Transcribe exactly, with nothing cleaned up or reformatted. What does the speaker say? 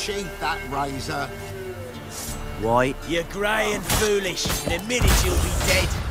sheath, that razor. Why? You're grey and foolish. In a minute you'll be dead.